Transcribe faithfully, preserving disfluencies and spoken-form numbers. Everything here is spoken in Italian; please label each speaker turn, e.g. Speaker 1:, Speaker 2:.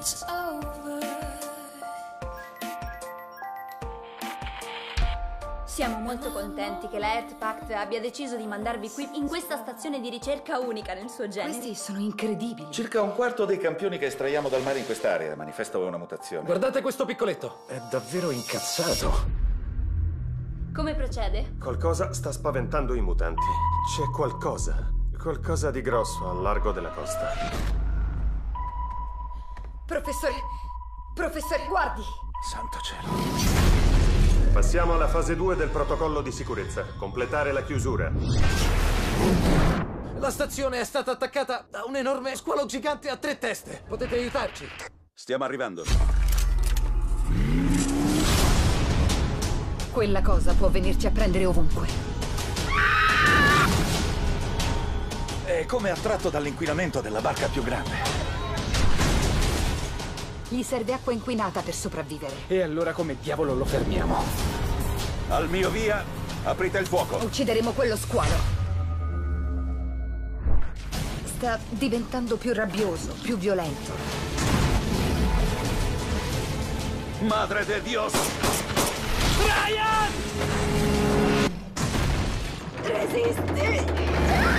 Speaker 1: Siamo molto contenti che la Earth Pact abbia deciso di mandarvi qui in questa stazione di ricerca unica nel suo genere.
Speaker 2: Questi sono incredibili.
Speaker 3: Circa un quarto dei campioni che estraiamo dal mare in quest'area manifesta una mutazione.
Speaker 4: Guardate questo piccoletto. È davvero incazzato.
Speaker 1: Come procede?
Speaker 5: Qualcosa sta spaventando i mutanti. C'è qualcosa. Qualcosa di grosso al largo della costa.
Speaker 2: Professore, professore, guardi.
Speaker 3: Santo cielo.
Speaker 5: Passiamo alla fase due del protocollo di sicurezza. Completare la chiusura.
Speaker 4: La stazione è stata attaccata da un enorme squalo gigante a tre teste. Potete aiutarci?
Speaker 3: Stiamo arrivando.
Speaker 2: Quella cosa può venirci a prendere ovunque.
Speaker 3: È come attratto dall'inquinamento della barca più grande.
Speaker 2: Gli serve acqua inquinata per sopravvivere.
Speaker 4: E allora come diavolo lo fermiamo?
Speaker 3: Al mio via, aprite il fuoco.
Speaker 2: Uccideremo quello squalo. Sta diventando più rabbioso, più violento.
Speaker 3: Madre de Dios!
Speaker 4: Brian!
Speaker 2: Resisti!